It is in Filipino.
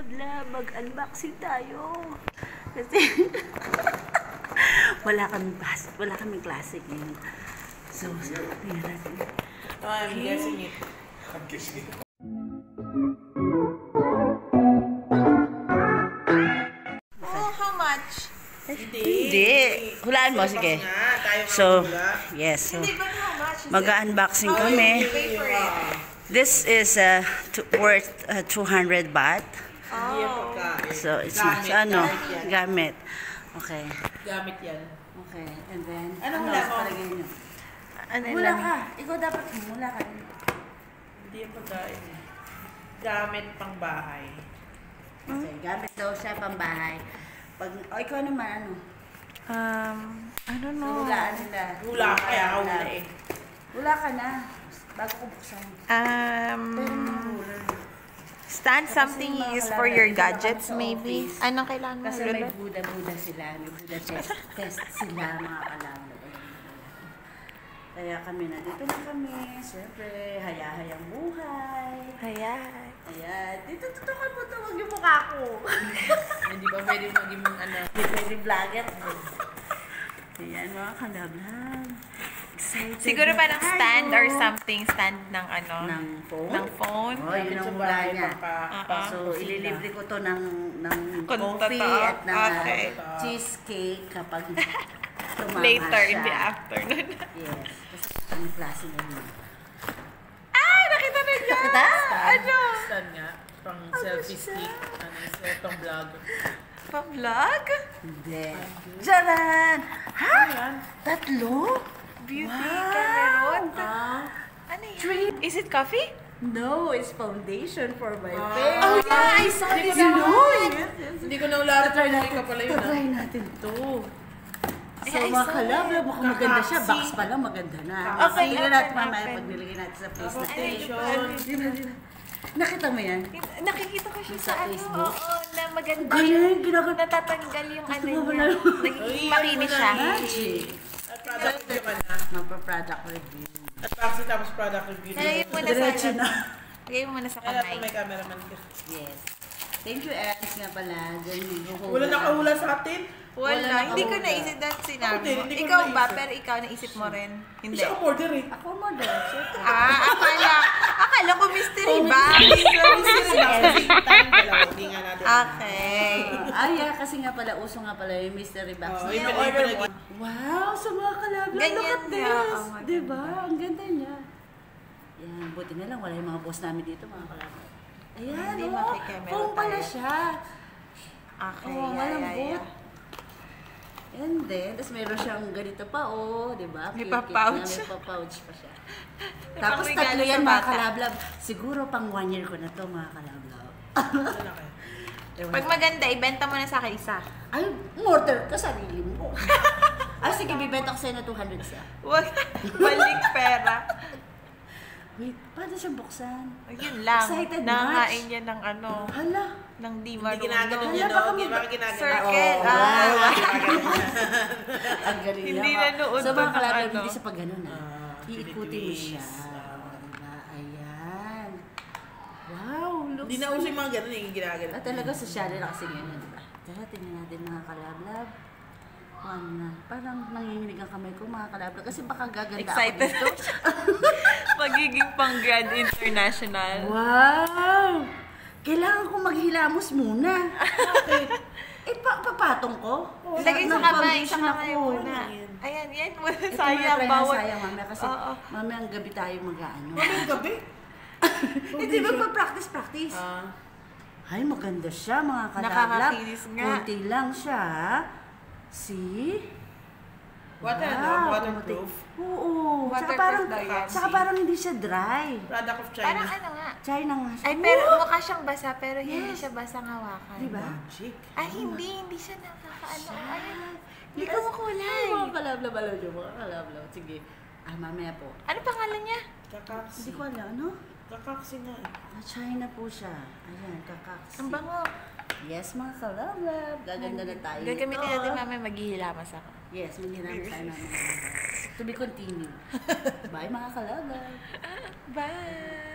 kalabla, mag-unboxing tayo. Kasi wala kaming klase ngayon. So, tingnan natin. Oh, I'm guessing it. I'm guessing it. Oh, how much? Hindi. Hulaan mo, sige. So, yes. So, mag-unboxing kami. This is worth 200 baht. Oh. So, it's ano, gamit. Okay. Gamit yan. Okay. And then, Anong hula mo? Hula ka. Ikaw dapat hula ka. Hindi yung pagkain. Gamit pang bahay. Okay. Gamit daw siya pang bahay. Ikaw naman, ano? I don't know. Hulaan nila. Hula ka, kaya ka hula eh. Hula ka na. Bago ko buksan. Stand something you use for your gadgets, maybe. Anong kailangan mo? Kasi may Buddha sila. May Buddha test sila, mga kalabla. Kaya kami nandito na kami. Siyempre, hayahayang buhay. Ayan. Ayan. Dito, tutukan mo ito. Huwag yung mukha ko. Hindi pa pwede maging ano. Hindi pwede vlogger. Ayan, mga kalabla. Excited. Siguro na parang tayo. stand or something. Stand ng ano? Ng phone? Ng phone. Oh, yun ang hula niya. So, ililibre ko to ng coffee at ng cheesecake kapag tumakas Later siya. in the afternoon. Yes. Kasi ang klase na yun. Ah! Nakita na niya! Nakita? Ano? Stand nga. Pang selfie stick. Ano, itong vlog. Pa-vlog? Hindi. Jaran! Ha? Tatlo? Beauty Wow! Cameron? Ah. Ano yan? Is it coffee? No, it's foundation for my face. Oh yeah, I saw this one! Hindi ko na ulat. Try natin. Ka pala yun. Try natin to. So, I mga saw kalabla, it. baka maganda siya. Box pa lang, maganda na. Okay, Tingnan open, natin mamaya open. pag nilagay natin sa face Ano natin. yun? Nakita mo yan? Nakikita ko siya Sa sa ano, Facebook? oo, na maganda. Ganyan, ginagawa. Natatanggal yung ano mo ba niya. na- Nagiging makinis siya. Magic. At product review ka na. Magpa-product review. At vaccine tapos product review. Lagay mo muna sa Diretso na. Lagay mo muna sa Kaya kamay. may cameraman ka. Yes. Thank you, Ernst, nga pala. Wala nakahula sa atin. Wala, hindi ko nakahula. naisip that sinabi Hindi, mo. hindi ko Ikaw ba? naisip. Pero ikaw naisip mo rin? Hindi. Siya ang order eh. Ako mo doon, syempre. Akala ko mystery ba? Hindi nga natin. Okay. Yeah, kasi nga pala, uso nga pala yung mystery box. Oh, na yung order order mo. Wow, sa mga kalabla, Ganyan look at nga, this. oh, maganda. Diba? Ang ganda niya. Yan, buti na lang, wala yung mga boss namin dito, mga kalabla. Ayan, Hindi oh, makikamera foam pala tayo. siya. Okay, Oh, malambot. yeah. And then, tapos meron siyang ganito pa, oh, di ba? May Cute, pa-pouch. cute na, May pa-pouch pa siya. May Tapos pang-regalo tatlo yan, sa mga bata. kalablab. Siguro pang 1 year ko na to, mga kalablab. Pag maganda, ibenta mo na sa akin isa. Ay, mortar ka, sarili mo. Ay, sige, bibenta ko sa'yo na 200 siya. Wag, balik pera. Wait, paano siya buksan? Yun lang. Excited Nakakain much? niya ng ano, Hala. ng di Hindi marunong. ginagano Hala, niya, baka no? Baka ginagano. Circle. Oh, Ah. Ang galing Hindi niya. nanood So, to mga ng kalablab, ano. hindi sa pag ganun, ha? Iikutin mo siya. Philippines. Diba? Ayan. Wow, looks Hindi na uso yung mga ganun eh, yung ginagano. talaga social na kasi ngayon, di ba? Tara, tingnan natin mga kalablab. Parang nanginginig ang kamay ko, mga kalablab. Kasi baka gaganda Excited. ako dito. Magiging pang Grand International. Wow! Kailangan ko maghilamos muna. Papatong ko? Lagay sa kamay, sa kamay ako. muna. Ayan, yan muna. Ito Sayang, muna, bawal. sayang mamaya kasi Oo. mamaya ang gabi tayo mag-ano. Mamayang gabi. Hindi magpa-practice. Ay, maganda siya mga kalablab. Nakakakinis nga. Kunti lang siya. See? Waterproof. Oo. Waterproof daw yan. Tsaka parang hindi siya dry. Product of China. Parang ano nga. China nga siya. Ay, pero mukha siyang basa, pero hindi siya basang hawakan. Diba? Magic. Ay, hindi siya nakakaano. Ayun. Hindi Yes. ka makulay. Ay, mga kalablab, alam niyo, mga kalablab. Sige. Mamaya po. Ano pangalan niya? Kakaksi. Hindi ko alam, ano? Kakaksi nga eh. China po siya. Ayan, kakaksi. Ang bango. Yes, mga kalablab. Gaganda na tayo. Gagamitin nito. natin mamaya maghihilamas ako. Yes, maghihirap tayo namin. To be continued. Bye, mga kalablab. Bye!